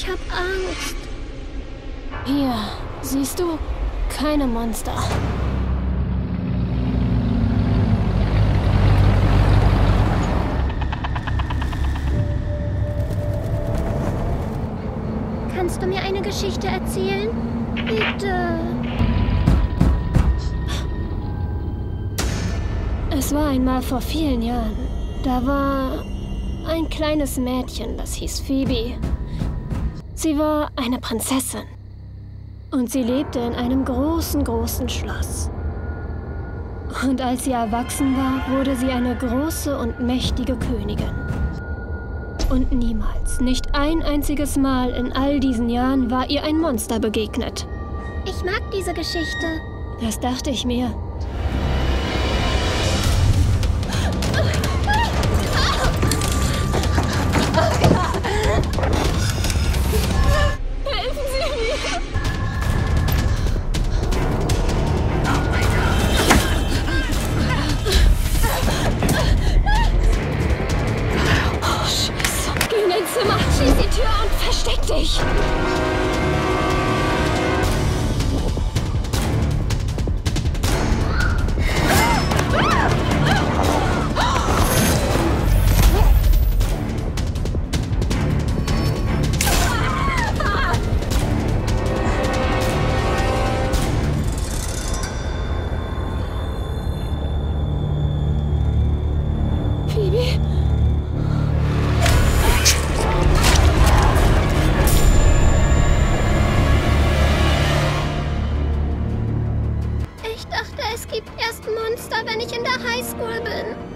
Ich hab Angst. Hier, siehst du? Keine Monster. Kannst du mir eine Geschichte erzählen? Bitte. Es war einmal vor vielen Jahren. Da war ein kleines Mädchen, das hieß Phoebe. Sie war eine Prinzessin. Und sie lebte in einem großen, großen Schloss. Und als sie erwachsen war, wurde sie eine große und mächtige Königin. Und niemals, nicht ein einziges Mal in all diesen Jahren war ihr ein Monster begegnet. Ich mag diese Geschichte. Das dachte ich mir. Helfen Sie mir! Oh, Scheiße. Geh in dein Zimmer, schließ die Tür und versteck dich! Phoebe? Ich dachte, es gibt erst Monster, wenn ich in der Highschool bin.